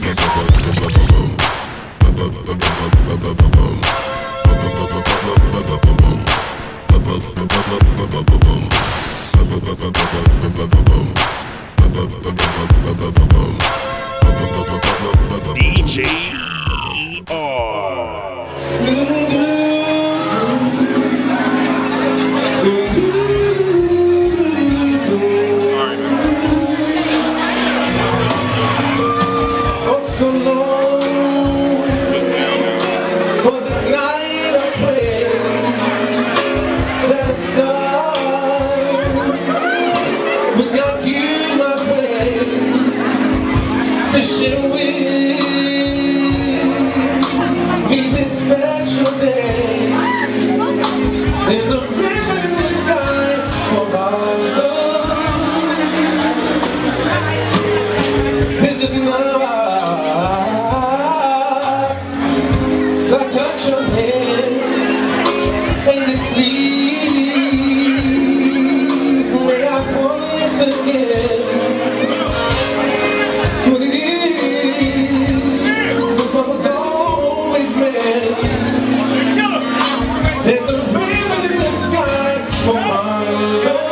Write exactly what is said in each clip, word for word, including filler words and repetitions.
D J R. So long for this night of prayer that it start without you, my friend, to share with me this special day. There's a ribbon in the sky for our love. This is love. I touch your hand and it please may I once again what it is what was always meant. There's a ribbon in the sky for my love.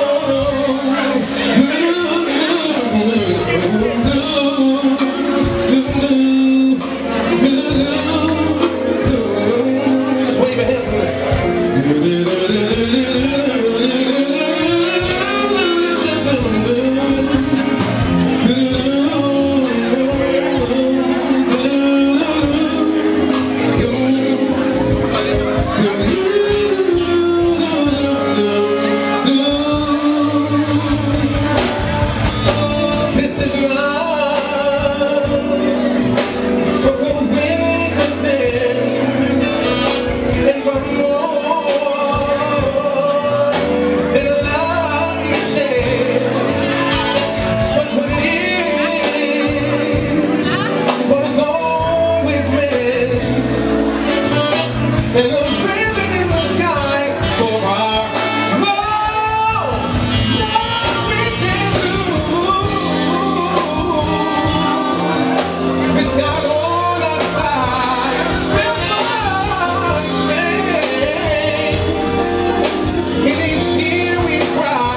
And a ribbon in the sky for our love. Love we can lose with God on our side. We'll not change. In each tear we cry.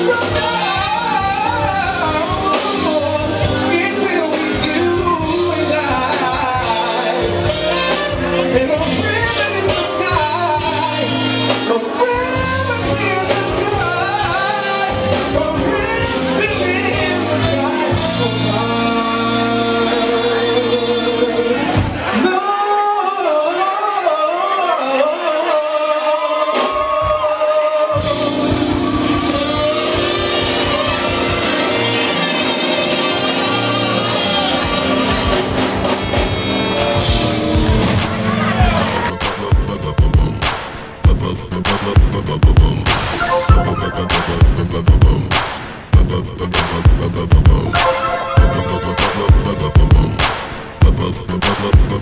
It will be you and I. And a ribbon in the sky, a ribbon in the sky, a ribbon in the sky for my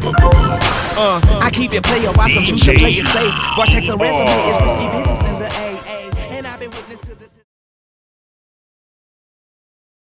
Uh, I keep it player, why some you should play it safe. Watch check the resume, it's risky business in the A.